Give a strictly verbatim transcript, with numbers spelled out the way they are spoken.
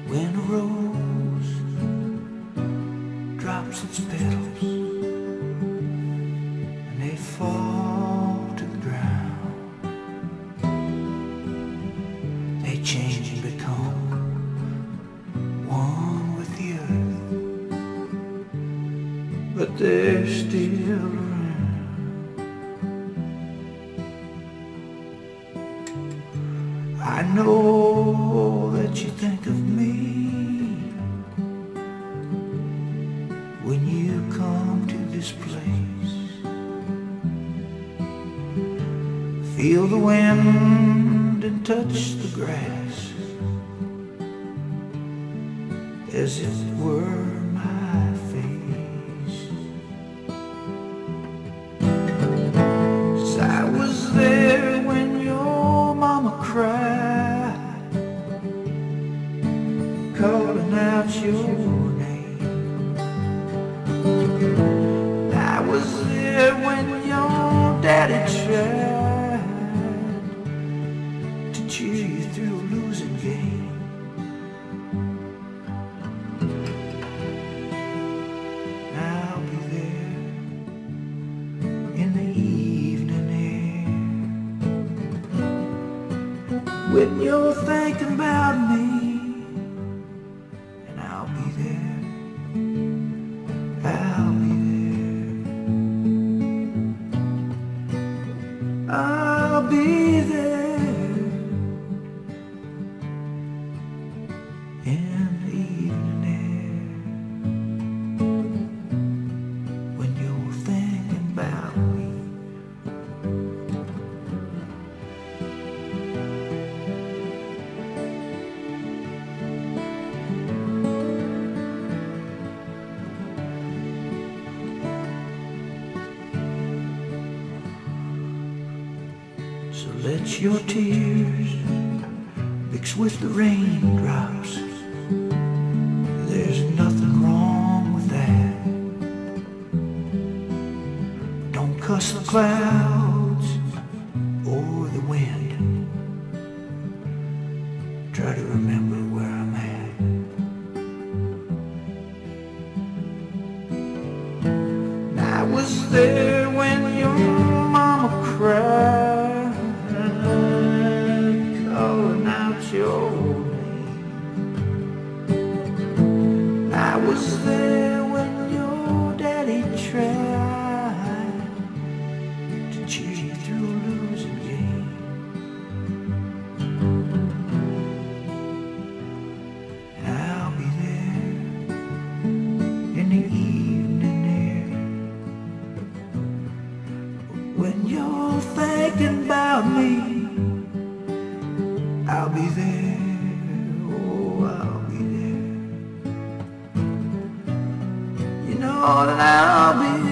When a rose drops its petals and they fall to the ground, they change and become one with the earth, but they're still around. I know that you think of me when you come to this place. Feel the wind and touch the grass as if it were my face. 'Cause I was there when your mama cried, calling out your name. I was there when your daddy tried to cheer you through a losing game. I'll be there in the evening air when you're thinking about me. I'll be there, I'll be there, I'll be there in the evening air when you're thinking about me. So let your tears mix with the raindrops. There's nothing wrong with that. Don't cuss the clouds or the wind. Try to remember where I'm at. And I was there when your mama cried, calling out your name. I was there when your daddy tried to cheer you through a losing game. And I'll be there in the evening air when you're thinking about me. I'll be there, oh, I'll be there. You know that I'll be